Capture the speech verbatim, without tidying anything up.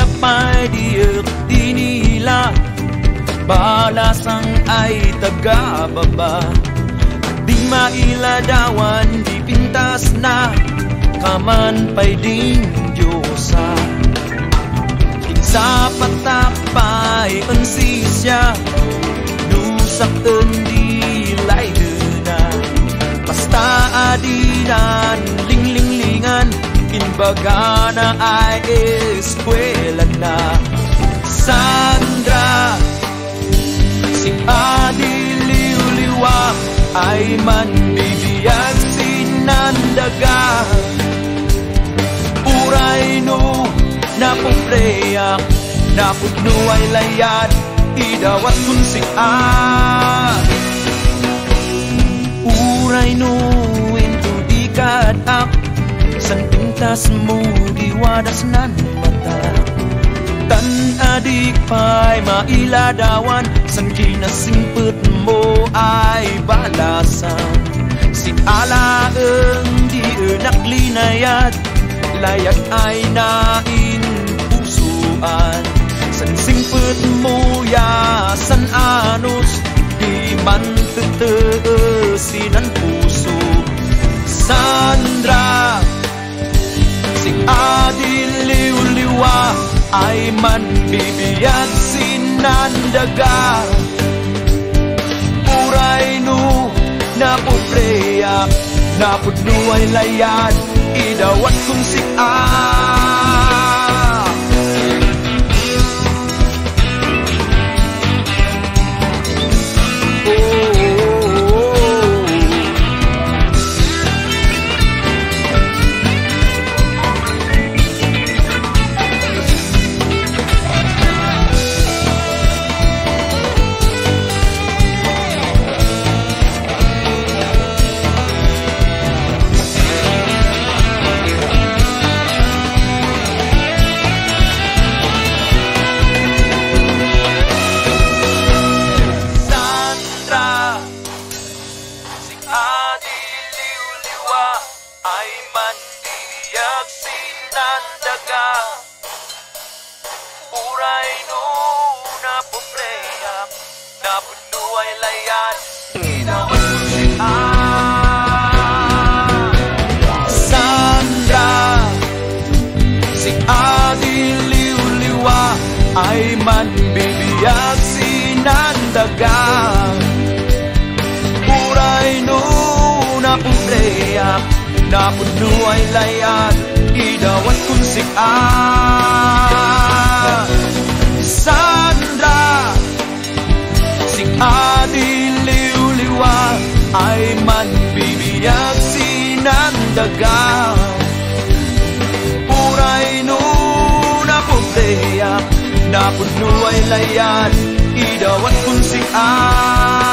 napay diek di nila balasang ay taga-baba. Di mailadawan, di pintas na kaman pa'y ding Diyosa. Kinsa patapay ang sisya nusak ang dilay na basta adinan linglinglingan kinbaga na ay eskwela na. Sandra si Adi Liuliwa ay manbibiyag sinandaga. Uray no napumpreyak napudno ay layad idawat kunsik a. Uray no into dikat ak san pintas mo diwadas nan mata. Tan adik pa'y mailadawan san kinasimpet mo ay balasan. Si alaeng di enak linayat layak ay nain pusuan. San simpet mo ya san anus di man teteesinan puso. Sandra si Adi Liuliwa ay man bibiyag sinandaga. Uray no napupreyak napudno ay layad idawat kunsik a. Ay man bibiyag sinandaga. Uray no napupreyak napudno ay layad idawat kunsik a. Sandra si Adi Liuliwa ay man bibiyag sinandaga. Uray no napupreyak napudno ay layad idawat kunsik a. Sandra si Adi Liuliwa ay man bibiyag sinandaga. Uray no napupreyak napudno ay layad idawat kunsik a.